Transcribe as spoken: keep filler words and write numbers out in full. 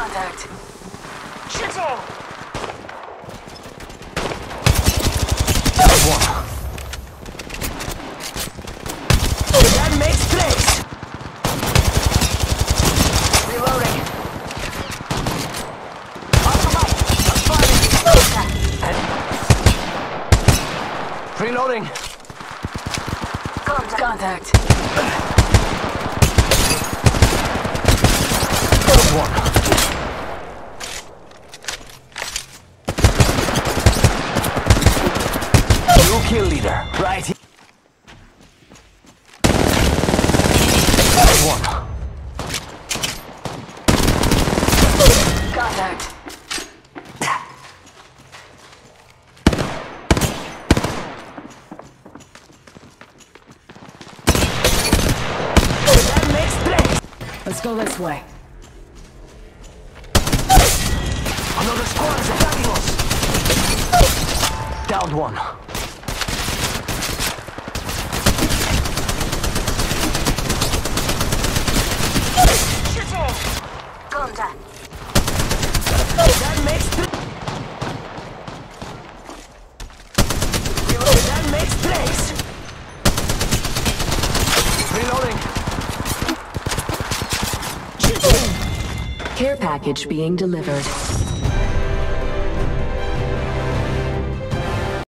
Contact. Shittle! One. That makes place! Reloading. Off the mic! I'm firing! Reloading! Contact. Contact. One. New kill leader, right here. One. Contact. That makes place! Let's go this way. Another squad is attacking us! Downed one. Shittle! Contact. That makes place! That makes place! Reloading! Care package being delivered.